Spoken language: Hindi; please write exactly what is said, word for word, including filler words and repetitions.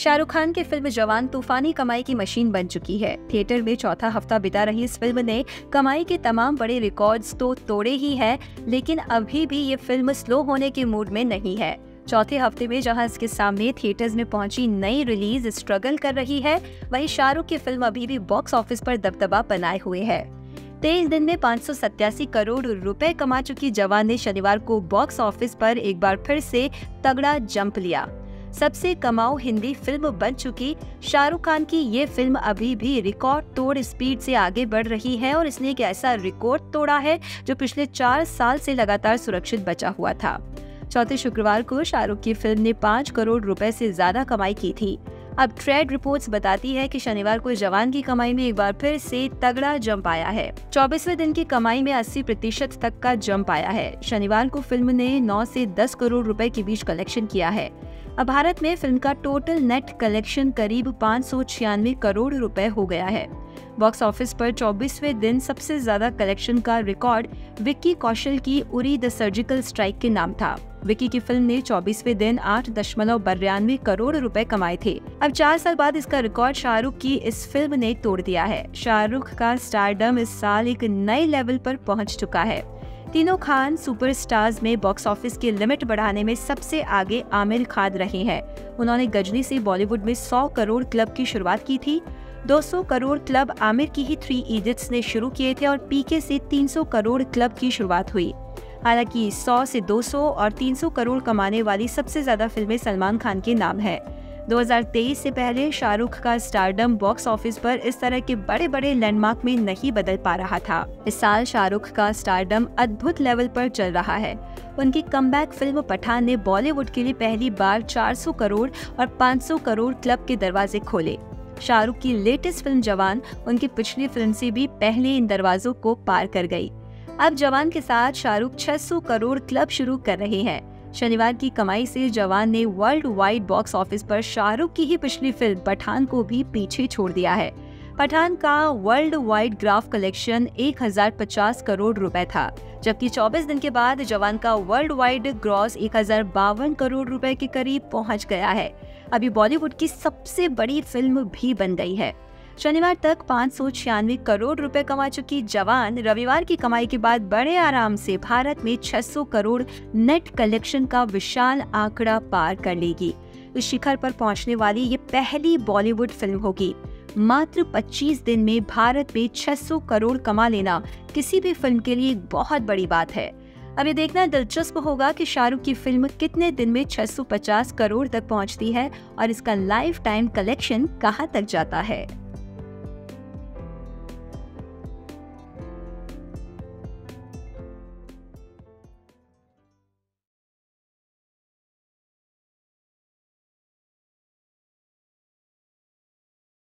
शाहरुख खान की फिल्म जवान तूफानी कमाई की मशीन बन चुकी है। थिएटर में चौथा हफ्ता बिता रही इस फिल्म ने कमाई के तमाम बड़े रिकॉर्ड्स तो तोड़े ही है, लेकिन अभी भी ये फिल्म स्लो होने के मूड में नहीं है। चौथे हफ्ते में जहां इसके सामने थिएटर्स में पहुंची नई रिलीज स्ट्रगल कर रही है, वहीं शाहरुख की फिल्म अभी भी बॉक्स ऑफिस पर दबदबा बनाए हुए है। तेईस दिन में पाँच सौ सत्तासी करोड़ रुपए कमा चुकी जवान ने शनिवार को बॉक्स ऑफिस पर एक बार फिर से तगड़ा जंप लिया। सबसे कमाऊ हिंदी फिल्म बन चुकी शाहरुख खान की ये फिल्म अभी भी रिकॉर्ड तोड़ स्पीड से आगे बढ़ रही है और इसने एक ऐसा रिकॉर्ड तोड़ा है जो पिछले चार साल से लगातार सुरक्षित बचा हुआ था। चौथे शुक्रवार को शाहरुख की फिल्म ने पाँच करोड़ रुपए से ज्यादा कमाई की थी। अब ट्रेड रिपोर्ट्स बताती है कि शनिवार को जवान की कमाई में एक बार फिर से तगड़ा जंप आया है। चौबीसवें दिन की कमाई में अस्सी प्रतिशत तक का जंप आया है। शनिवार को फिल्म ने नौ से दस करोड़ रुपए के बीच कलेक्शन किया है। अब भारत में फिल्म का टोटल नेट कलेक्शन करीब पाँच सौ छियानवे करोड़ रुपए हो गया है। बॉक्स ऑफिस पर चौबीसवें दिन सबसे ज्यादा कलेक्शन का रिकॉर्ड विक्की कौशल की उरी द सर्जिकल स्ट्राइक के नाम था। विक्की की फिल्म ने चौबीसवें दिन आठ दशमलव बानवे करोड़ रुपए कमाए थे। अब चार साल बाद इसका रिकॉर्ड शाहरुख की इस फिल्म ने तोड़ दिया है। शाहरुख का स्टारडम इस साल एक नए लेवल पर पहुंच चुका है। तीनों खान सुपरस्टार्स में बॉक्स ऑफिस की लिमिट बढ़ाने में सबसे आगे आमिर खान रहे हैं। उन्होंने गजनी से बॉलीवुड में सौ करोड़ क्लब की शुरुआत की थी। दो सौ करोड़ क्लब आमिर की ही थ्री इडियट्स ने शुरू किए थे और पीके से तीन सौ करोड़ क्लब की शुरुआत हुई। हालांकि सौ से दो सौ और तीन सौ करोड़ कमाने वाली सबसे ज्यादा फिल्में सलमान खान के नाम है। दो हज़ार तेईस से पहले शाहरुख का स्टारडम बॉक्स ऑफिस पर इस तरह के बड़े बड़े लैंडमार्क में नहीं बदल पा रहा था। इस साल शाहरुख का स्टारडम अद्भुत लेवल पर चल रहा है। उनकी कमबैक फिल्म पठान ने बॉलीवुड के लिए पहली बार चार सौ करोड़ और पाँच सौ करोड़ क्लब के दरवाजे खोले। शाहरुख की लेटेस्ट फिल्म जवान उनकी पिछली फिल्म से भी पहले इन दरवाजों को पार कर गई। अब जवान के साथ शाहरुख छह सौ करोड़ क्लब शुरू कर रहे हैं। शनिवार की कमाई से जवान ने वर्ल्ड वाइड बॉक्स ऑफिस पर शाहरुख की ही पिछली फिल्म पठान को भी पीछे छोड़ दिया है। पठान का वर्ल्ड वाइड ग्राफ कलेक्शन एक हजार पचास करोड़ रुपए था, जबकि चौबीस दिन के बाद जवान का वर्ल्ड वाइड ग्रॉस एक हजार बावन करोड़ रुपए के करीब पहुंच गया है। अभी बॉलीवुड की सबसे बड़ी फिल्म भी बन गई है। शनिवार तक पाँच सौ छियानवे करोड़ रुपए कमा चुकी जवान रविवार की कमाई के बाद बड़े आराम से भारत में छह सौ करोड़ नेट कलेक्शन का विशाल आंकड़ा पार कर लेगी। इस शिखर पर पहुंचने वाली ये पहली बॉलीवुड फिल्म होगी। मात्र पच्चीस दिन में भारत में छह सौ करोड़ कमा लेना किसी भी फिल्म के लिए एक बहुत बड़ी बात है। अब ये देखना दिलचस्प होगा कि शाहरुख की फिल्म कितने दिन में छह सौ पचास करोड़ तक पहुंचती है और इसका लाइफ टाइम कलेक्शन कहां तक जाता है।